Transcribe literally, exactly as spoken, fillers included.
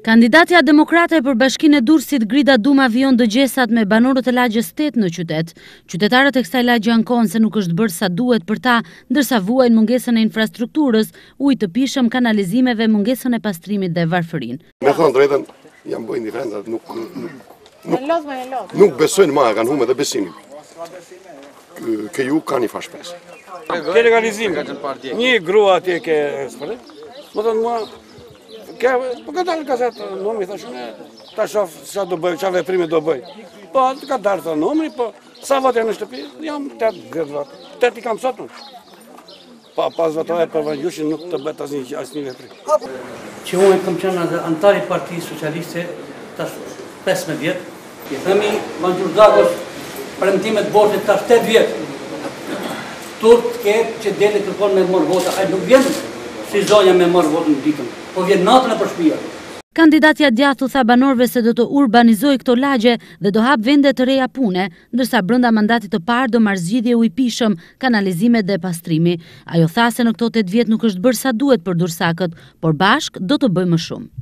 Kandidatja demokrate për bashkinë e Durrësit Grida Duma vijon dëgjesat me banorët e Lagjes tetë në qytet. Qytetarët e kësaj lagje ankohen se nuk është bërë sa duhet për ta, ndërsa vuajnë mungesën e infrastrukturës, ujë të pishëm, kanalizimeve, mungesën e pastrimit dhe varfërinë. Me thonë drejtën, jam bëjnë indiferentat, nuk nuk nuk besojnë ma, kanë humbur edhe besimin. Kë ju ka një fashpes. Ke legalizim, një grua atje ke spre, më thonë mua, po ka dalë ka zetë nëmri, thashune, ta shofë qa do bëj, qa veprime do bëj. Po, ka dalë të nëmri, po, sa vëtë e në shtëpi, jam tetë gëtë vëtë, tetë i kam sotë në. Pa, pas vëtohet për vëngjushin nuk të bëtë asë një, asë një veprim. Që unë kam qenë antari Partisë Socialiste, tash pesëmbëdhjetë vjetë, i themi Vangjur Dagos, premtimet botit tash tetë vjetë. Turp të ke që dele kërkon me mërë vota, hajtë nuk vjenë si zonja me mërë votën në ditën, po vjenë natën e për shpia. Kandidatja djathu tha banorëve se do të urbanizoj këto lagje dhe do hap vende të reja pune, ndërsa brenda mandatit të parë do marrë zgjidhje ujëpishëm, kanalizime dhe pastrimi. Ajo tha se në këto tetë vjet nuk është bërë sa duhet për dursakët, por bashk do të bëjmë më shumë.